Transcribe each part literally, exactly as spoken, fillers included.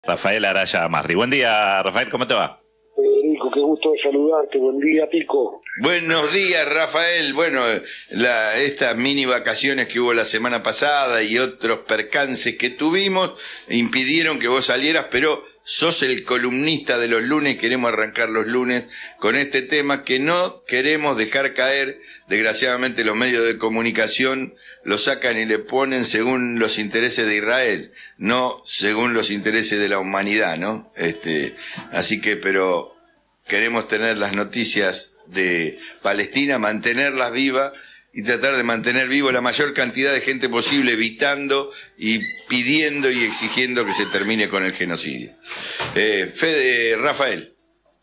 Rafael Araya Masri. Buen día, Rafael, ¿cómo te va? Federico, qué gusto de saludarte. Buen día, Pico. Buenos días, Rafael. Bueno, la, estas mini vacaciones que hubo la semana pasada y otros percances que tuvimos impidieron que vos salieras, pero sos el columnista de los lunes. Queremos arrancar los lunes con este tema que no queremos dejar caer. Desgraciadamente los medios de comunicación lo sacan y le ponen según los intereses de Israel, no según los intereses de la humanidad, ¿no? Este, así que, pero queremos tener las noticias de Palestina, mantenerlas vivas y tratar de mantener vivo la mayor cantidad de gente posible, evitando y pidiendo y exigiendo que se termine con el genocidio. Eh, Fede, Rafael.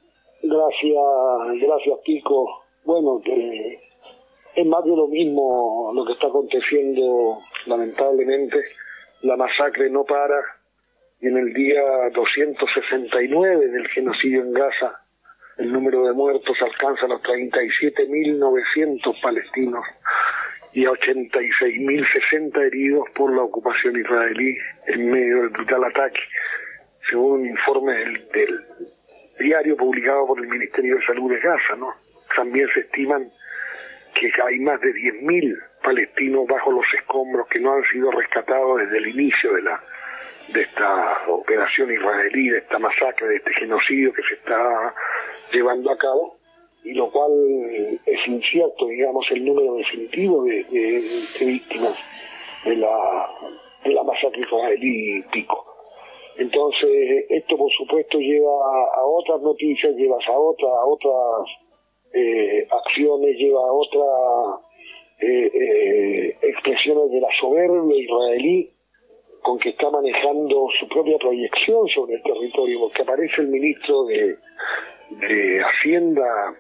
Gracias, gracias, Pico. Bueno, que es más de lo mismo lo que está aconteciendo, lamentablemente. La masacre no para, y en el día doscientos sesenta y nueve del genocidio en Gaza, el número de muertos alcanza los treinta y siete mil novecientos palestinos y a ochenta y seis mil sesenta heridos por la ocupación israelí en medio del brutal ataque, según un informe del, del diario publicado por el Ministerio de Salud de Gaza, ¿no? También se estiman que hay más de diez mil palestinos bajo los escombros que no han sido rescatados desde el inicio de la de esta operación israelí, de esta masacre, de este genocidio que se está llevando a cabo, y lo cual es incierto, digamos, el número definitivo de, de, de víctimas de la, de la masacre israelí, Pico. Entonces, esto por supuesto lleva a otras noticias, lleva a, otra, a otras eh, acciones, lleva a otras eh, eh, expresiones de la soberbia israelí con que está manejando su propia proyección sobre el territorio, porque aparece el ministro de, de Hacienda,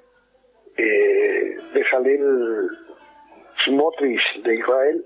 eh, Bezalel Smotrich, de Israel,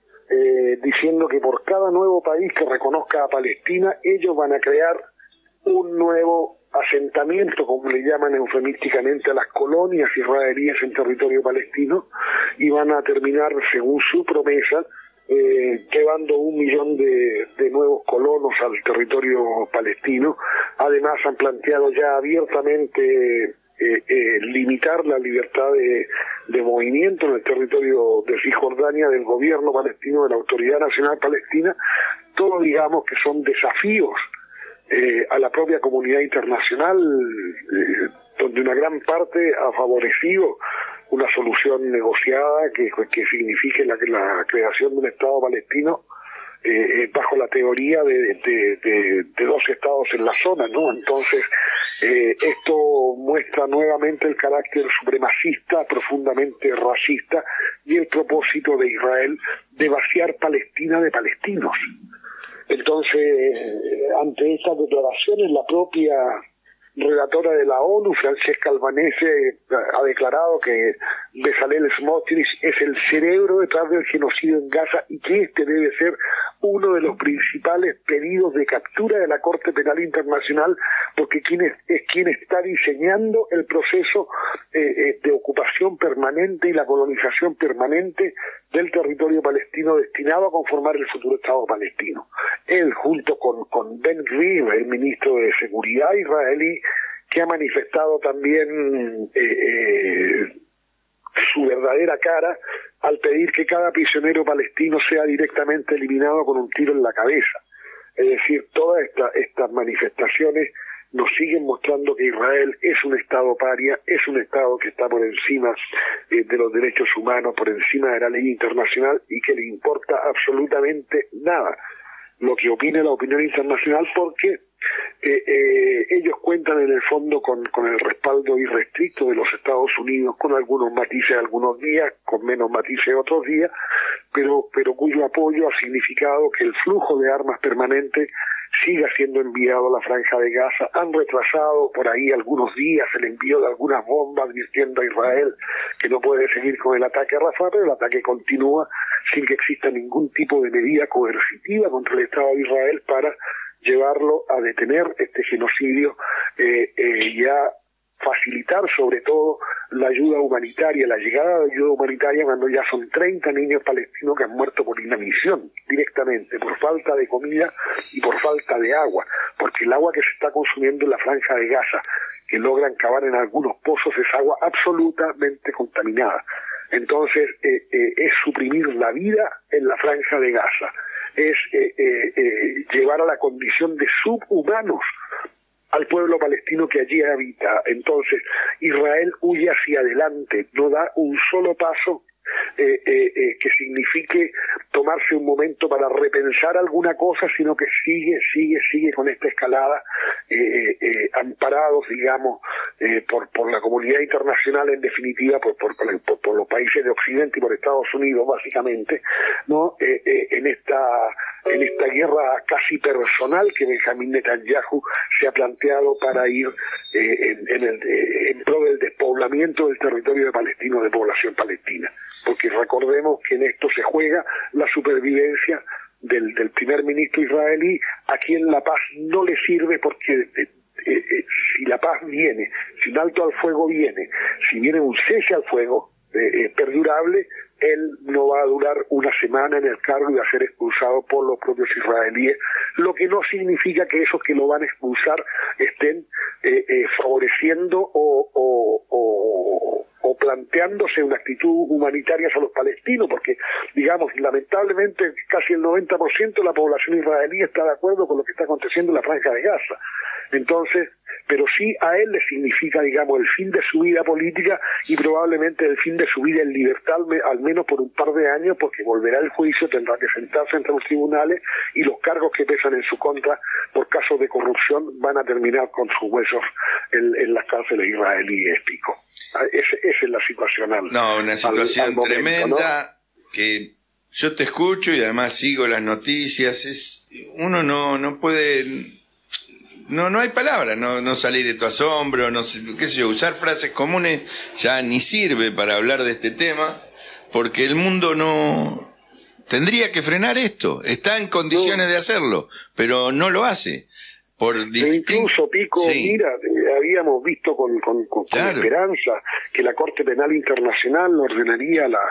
eh, diciendo que por cada nuevo país que reconozca a Palestina, ellos van a crear un nuevo asentamiento, como le llaman eufemísticamente a las colonias israelíes en territorio palestino, y van a terminar, según su promesa, Eh, llevando un millón de, de nuevos colonos al territorio palestino. Además han planteado ya abiertamente eh, eh, limitar la libertad de, de movimiento en el territorio de Cisjordania del gobierno palestino, de la Autoridad Nacional Palestina. Todo, digamos, que son desafíos eh, a la propia comunidad internacional, eh, donde una gran parte ha favorecido una solución negociada que, que signifique la, la creación de un Estado palestino eh, bajo la teoría de, de, de, de dos estados en la zona, ¿no? Entonces, eh, esto muestra nuevamente el carácter supremacista, profundamente racista, y el propósito de Israel de vaciar Palestina de palestinos. Entonces, ante estas declaraciones, la propia relatora de la ONU, Francesca Albanese, ha declarado que Bezalel Smotrich es el cerebro detrás del genocidio en Gaza y que este debe ser uno de los principales pedidos de captura de la Corte Penal Internacional, porque quien es, es quien está diseñando el proceso eh, de ocupación permanente y la colonización permanente del territorio palestino destinado a conformar el futuro Estado palestino. Él, junto con, con Ben Gvir, el ministro de Seguridad israelí, que ha manifestado también eh, eh, su verdadera cara al pedir que cada prisionero palestino sea directamente eliminado con un tiro en la cabeza. Es decir, todas esta, estas manifestaciones nos siguen mostrando que Israel es un Estado paria, es un Estado que está por encima eh, de los derechos humanos, por encima de la ley internacional, y que le importa absolutamente nada lo que opine la opinión internacional, porque eh, eh, ellos cuentan en el fondo con, con el respaldo irrestricto de los Estados Unidos, con algunos matices algunos días, con menos matices otros días, pero, pero cuyo apoyo ha significado que el flujo de armas permanente siga siendo enviado a la Franja de Gaza. Han retrasado por ahí algunos días el envío de algunas bombas, advirtiendo a Israel que no puede seguir con el ataque a Rafah, pero el ataque continúa sin que exista ningún tipo de medida coercitiva contra el Estado de Israel para llevarlo a detener este genocidio eh, eh, ya facilitar sobre todo la ayuda humanitaria, la llegada de ayuda humanitaria cuando ya son treinta niños palestinos que han muerto por inanición directamente, por falta de comida y por falta de agua, porque el agua que se está consumiendo en la Franja de Gaza, que logran cavar en algunos pozos, es agua absolutamente contaminada. Entonces eh, eh, es suprimir la vida en la Franja de Gaza, es eh, eh, eh, llevar a la condición de subhumanos al pueblo palestino que allí habita. Entonces Israel huye hacia adelante, no da un solo paso eh, eh, eh, que signifique tomarse un momento para repensar alguna cosa, sino que sigue, sigue, sigue con esta escalada, eh, eh, amparados, digamos, eh, por, por la comunidad internacional, en definitiva, por, por, por, por los países de Occidente y por Estados Unidos, básicamente, ¿no? Eh, eh, en esta en esta guerra casi personal que Benjamín Netanyahu se ha planteado para ir eh, en, en, el, eh, en pro del despoblamiento del territorio de palestino, de población palestina. Porque recordemos que en esto se juega la supervivencia del, del primer ministro israelí, a quien la paz no le sirve, porque eh, eh, eh, si la paz viene, si un alto al fuego viene, si viene un cese al fuego eh, eh, perdurable, él no va a durar una semana en el cargo y va a ser expulsado por los propios israelíes, lo que no significa que esos que lo van a expulsar estén eh, eh, favoreciendo o, o, o, o planteándose una actitud humanitaria hacia los palestinos, porque, digamos, lamentablemente casi el noventa por ciento de la población israelí está de acuerdo con lo que está aconteciendo en la Franja de Gaza. Entonces, pero sí a él le significa, digamos, el fin de su vida política y probablemente el fin de su vida en libertad, al menos por un par de años, porque volverá el juicio, tendrá que sentarse entre los tribunales y los cargos que pesan en su contra por casos de corrupción van a terminar con sus huesos en, en las cárceles israelíes, Pico. Esa, esa es la situación al, No, una situación al, al momento, tremenda, ¿no? Que yo te escucho y además sigo las noticias, es uno no no puede... No, no hay palabra, no, no salir de tu asombro, no sé, qué sé yo, usar frases comunes ya ni sirve para hablar de este tema, porque el mundo no tendría que frenar esto, está en condiciones no. de hacerlo, pero no lo hace. Por distinto... Incluso, Pico, sí. Mira, habíamos visto con, con, con, claro. con esperanza que la Corte Penal Internacional ordenaría la...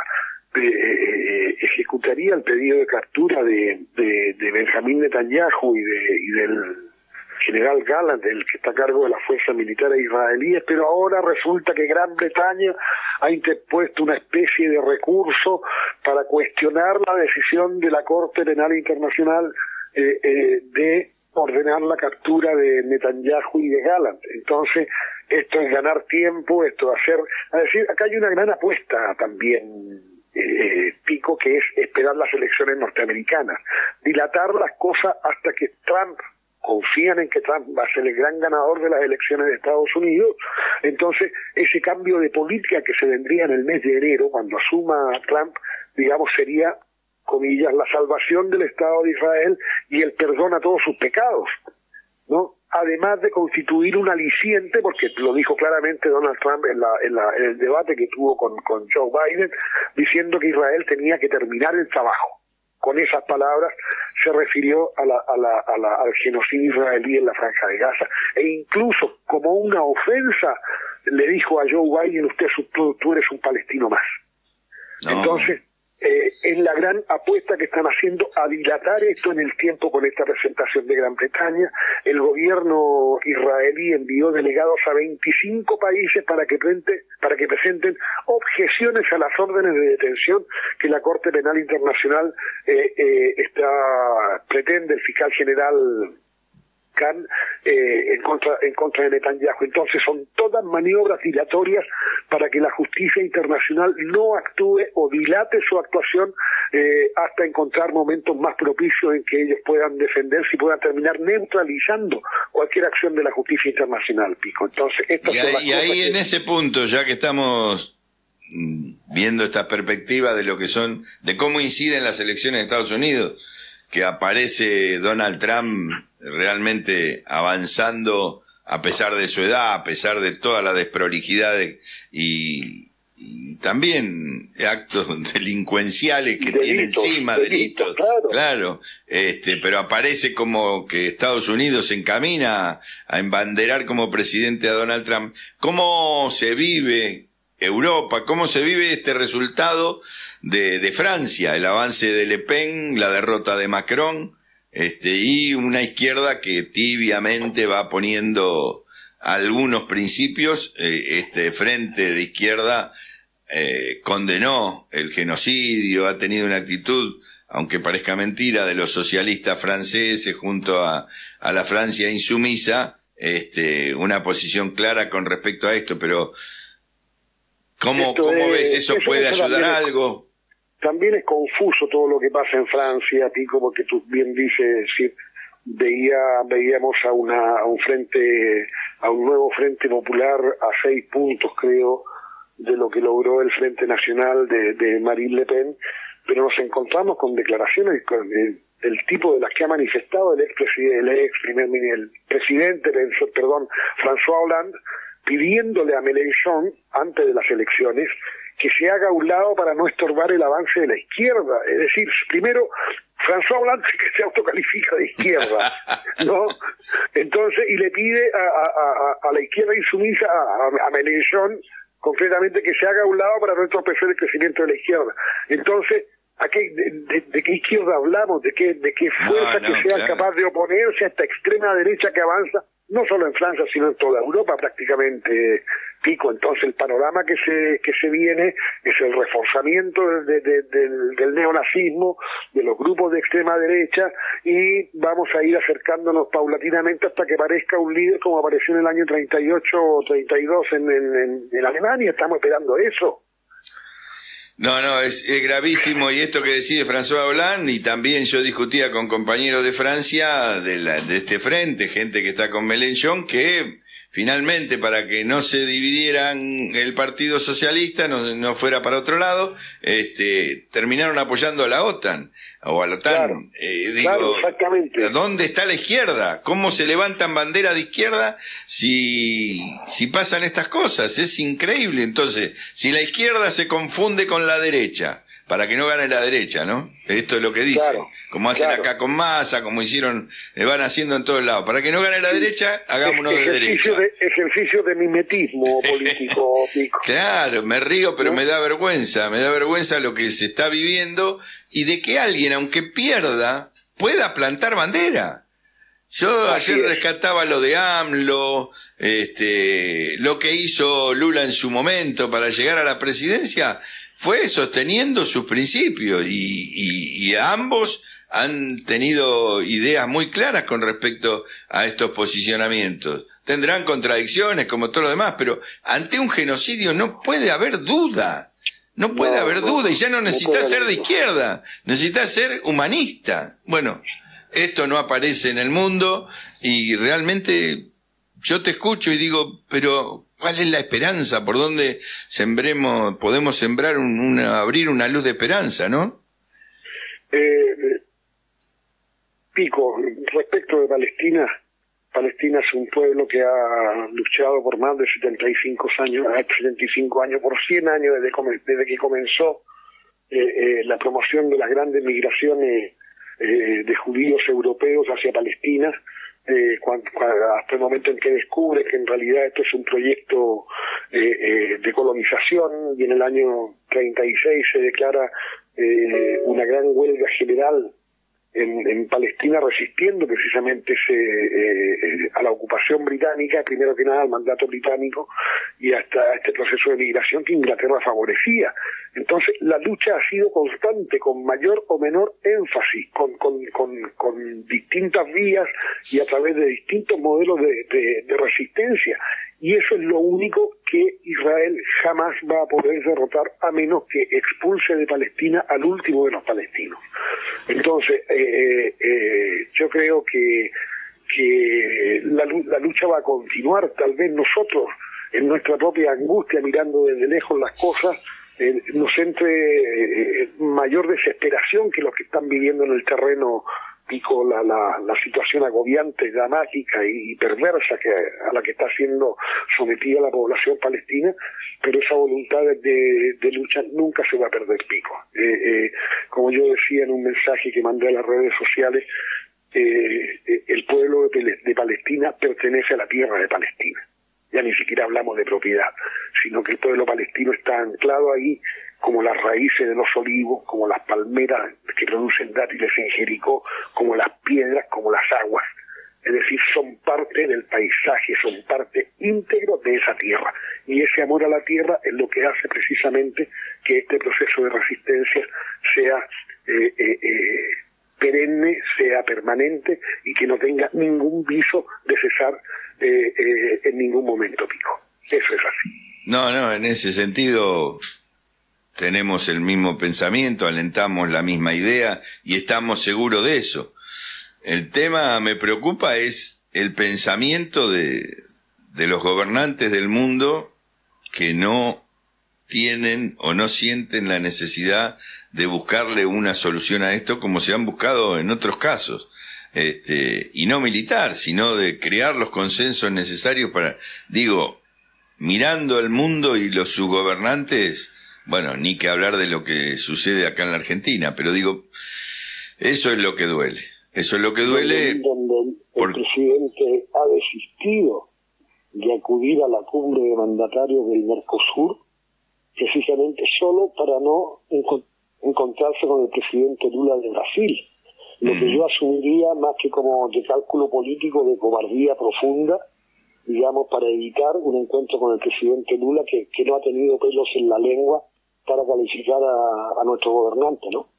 Eh, ejecutaría el pedido de captura de, de, de Benjamín Netanyahu y, de, y del general Gallant, el que está a cargo de las fuerzas militares israelíes, pero ahora resulta que Gran Bretaña ha interpuesto una especie de recurso para cuestionar la decisión de la Corte Penal Internacional eh, eh, de ordenar la captura de Netanyahu y de Gallant. Entonces, esto es ganar tiempo, esto es hacer... Es decir, acá hay una gran apuesta también, eh, Pico, que es esperar las elecciones norteamericanas, dilatar las cosas hasta que Trump... confían en que Trump va a ser el gran ganador de las elecciones de Estados Unidos. Entonces, ese cambio de política que se vendría en el mes de enero, cuando asuma Trump, digamos, sería, comillas, la salvación del Estado de Israel y el perdón a todos sus pecados, ¿no? Además de constituir un aliciente, porque lo dijo claramente Donald Trump en, la, en, la, en el debate que tuvo con, con Joe Biden, diciendo que Israel tenía que terminar el trabajo. Con esas palabras se refirió a la, a la, a la, al genocidio israelí en la Franja de Gaza, e incluso como una ofensa le dijo a Joe Biden: usted tú, tú eres un palestino más. No. Entonces, eh, es la gran apuesta que están haciendo a dilatar esto en el tiempo con esta presentación de Gran Bretaña. El gobierno israelí envió delegados a veinticinco países para que, prente, para que presenten objeciones a las órdenes de detención que la Corte Penal Internacional eh, eh, está pretende, el fiscal general Khan, eh, en contra en contra de Netanyahu. Entonces son todas maniobras dilatorias para que la justicia internacional no actúe o dilate su actuación eh, hasta encontrar momentos más propicios en que ellos puedan defenderse y puedan terminar neutralizando cualquier acción de la justicia internacional, Pico. Entonces, estas y son ahí, las y ahí cosas en que... ese punto, ya que estamos viendo esta perspectiva de lo que son, de cómo inciden las elecciones de Estados Unidos, que aparece Donald Trump realmente avanzando a pesar de su edad, a pesar de toda la desprolijidad de, y, y también actos delincuenciales que delitos, tiene encima, delitos, delitos claro. claro, este, pero aparece como que Estados Unidos se encamina a embanderar como presidente a Donald Trump. ¿Cómo se vive Europa? ¿Cómo se vive este resultado de, de Francia, el avance de Le Pen, la derrota de Macron, este, y una izquierda que tibiamente va poniendo algunos principios? Eh, este frente de izquierda eh, condenó el genocidio, ha tenido una actitud, aunque parezca mentira, de los socialistas franceses junto a, a la Francia insumisa, este, una posición clara con respecto a esto, pero ¿cómo, Esto cómo es, ves eso? eso ¿Puede eso ayudar a es, algo? También es confuso todo lo que pasa en Francia, Pico, porque tú bien dices, sí, veía, veíamos a una, a un frente, a un nuevo Frente Popular a seis puntos, creo, de lo que logró el Frente Nacional de, de Marine Le Pen, pero nos encontramos con declaraciones con el, el tipo de las que ha manifestado el ex presidente, el ex primer el presidente, perdón, François Hollande, pidiéndole a Mélenchon antes de las elecciones que se haga a un lado para no estorbar el avance de la izquierda. Es decir, primero, François Hollande que se autocalifica de izquierda, ¿no? Entonces, y le pide a, a, a, a la izquierda insumisa, a, a Mélenchon, concretamente, que se haga a un lado para no entorpecer el crecimiento de la izquierda. Entonces, ¿a qué, de, de, de qué izquierda hablamos? ¿De qué, de qué fuerza no, no, que sea claro. capaz de oponerse a esta extrema derecha que avanza, no solo en Francia, sino en toda Europa prácticamente, Pico? Entonces el panorama que se que se viene es el reforzamiento de, de, del, del neonazismo, de los grupos de extrema derecha, y vamos a ir acercándonos paulatinamente hasta que parezca un líder como apareció en el año treinta y ocho o treinta y dos en, en, en Alemania. Estamos esperando eso. No, no, es, es gravísimo, y esto que decide François Hollande, y también yo discutía con compañeros de Francia de, la, de este frente, gente que está con Mélenchon, que finalmente, para que no se dividieran el Partido Socialista, no, no fuera para otro lado, este, terminaron apoyando a la OTAN, o a la OTAN. Claro, eh, digo, claro, exactamente. ¿Dónde está la izquierda? ¿Cómo se levantan banderas de izquierda si, si pasan estas cosas? Es increíble. Entonces, si la izquierda se confunde con la derecha, para que no gane la derecha, ¿no? Esto es lo que dicen. Claro, como hacen claro. acá con Massa, como hicieron, le van haciendo en todos lados. Para que no gane la derecha, hagámonos de derecha. De, ejercicio de mimetismo político, Pico. Claro, me río, pero ¿no? me da vergüenza, me da vergüenza lo que se está viviendo, y de que alguien, aunque pierda, pueda plantar bandera. Yo Así ayer es. rescataba lo de AMLO, este, lo que hizo Lula en su momento para llegar a la presidencia, fue sosteniendo sus principios, y, y, y ambos han tenido ideas muy claras con respecto a estos posicionamientos. Tendrán contradicciones como todo lo demás, pero ante un genocidio no puede haber duda. No puede no, haber no, duda, y ya no necesitas no ser de izquierda, necesitas ser humanista. Bueno, esto no aparece en el mundo, y realmente yo te escucho y digo, pero ¿cuál es la esperanza? ¿Por dónde sembremos, podemos sembrar un, una, abrir una luz de esperanza, no? Eh, Pico, respecto de Palestina, Palestina es un pueblo que ha luchado por más de setenta y cinco años, setenta y cinco años, por cien años desde, desde que comenzó eh, eh, la promoción de las grandes migraciones eh, de judíos europeos hacia Palestina, eh, cuando, cuando, hasta el momento en que descubre que en realidad esto es un proyecto eh, eh, de colonización, y en el año treinta y seis se declara eh, una gran huelga general En, en Palestina, resistiendo precisamente ese, eh, eh, a la ocupación británica, primero que nada al mandato británico, y hasta este proceso de migración que Inglaterra favorecía. Entonces la lucha ha sido constante, con mayor o menor énfasis, con, con, con, con distintas vías y a través de distintos modelos de, de, de resistencia. Y eso es lo único que Israel jamás va a poder derrotar, a menos que expulse de Palestina al último de los palestinos. Entonces, eh, eh, yo creo que, que la, la lucha va a continuar. Tal vez nosotros, en nuestra propia angustia, mirando desde lejos las cosas, eh, nos entre eh, mayor desesperación que los que están viviendo en el terreno Pico, la, la, la situación agobiante, dramática y, y perversa que a la que está siendo sometida la población palestina, pero esa voluntad de, de lucha nunca se va a perder, Pico. Eh, eh, como yo decía en un mensaje que mandé a las redes sociales, eh, eh, el pueblo de, de Palestina pertenece a la tierra de Palestina. Ya ni siquiera hablamos de propiedad, sino que el pueblo palestino está anclado ahí como las raíces de los olivos, como las palmeras que producen dátiles en Jericó, como las piedras, como las aguas. Es decir, son parte del paisaje, son parte íntegro de esa tierra. Y ese amor a la tierra es lo que hace precisamente que este proceso de resistencia sea eh, eh, eh, perenne, sea permanente y que no tenga ningún viso de cesar eh, eh, en ningún momento, Pico. Eso es así. No, no, en ese sentido tenemos el mismo pensamiento, alentamos la misma idea y estamos seguros de eso. El tema me preocupa es el pensamiento de, de los gobernantes del mundo que no tienen o no sienten la necesidad de buscarle una solución a esto como se han buscado en otros casos. Este, y no militar, sino de crear los consensos necesarios para, digo, mirando al mundo y los sus gobernantes, bueno, ni que hablar de lo que sucede acá en la Argentina, pero digo, eso es lo que duele, eso es lo que duele. Donde el por... presidente ha desistido de acudir a la cumbre de mandatarios del Mercosur, precisamente solo para no encont- encontrarse con el presidente Lula de Brasil. Lo que yo asumiría más que como de cálculo político, de cobardía profunda, digamos, para evitar un encuentro con el presidente Lula que, que no ha tenido pelos en la lengua para calificar a, a nuestro gobernante, ¿no?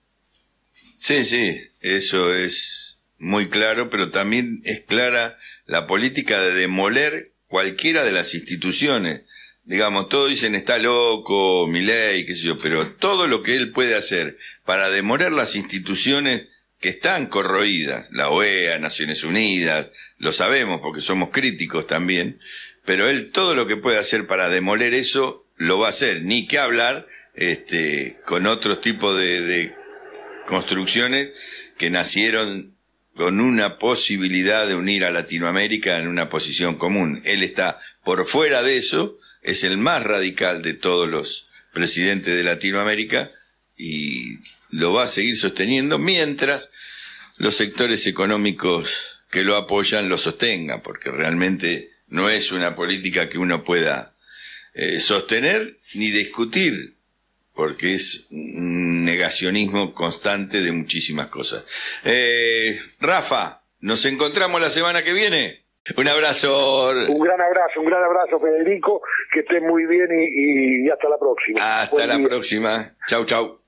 Sí, sí, eso es muy claro, pero también es clara la política de demoler cualquiera de las instituciones. Digamos, todos dicen está loco, Milei, qué sé yo, pero todo lo que él puede hacer para demoler las instituciones que están corroídas, la O E A, Naciones Unidas, lo sabemos porque somos críticos también, pero él todo lo que puede hacer para demoler eso, lo va a hacer, ni que hablar este, con otros tipos de, de construcciones que nacieron con una posibilidad de unir a Latinoamérica en una posición común. Él está por fuera de eso, es el más radical de todos los presidentes de Latinoamérica y lo va a seguir sosteniendo mientras los sectores económicos que lo apoyan lo sostengan, porque realmente no es una política que uno pueda eh, sostener ni discutir, porque es un negacionismo constante de muchísimas cosas. Eh, Rafa, nos encontramos la semana que viene. Un abrazo. Un gran abrazo, un gran abrazo, Federico, que estés muy bien y, y hasta la próxima. Hasta Buen la día. próxima. Chau, chau.